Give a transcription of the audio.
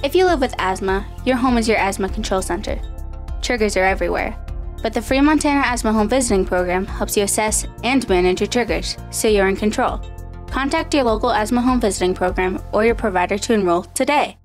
If you live with asthma, your home is your asthma control center. Triggers are everywhere, but the free Montana Asthma Home Visiting Program helps you assess and manage your triggers, so you're in control. Contact your local Asthma Home Visiting Program or your provider to enroll today.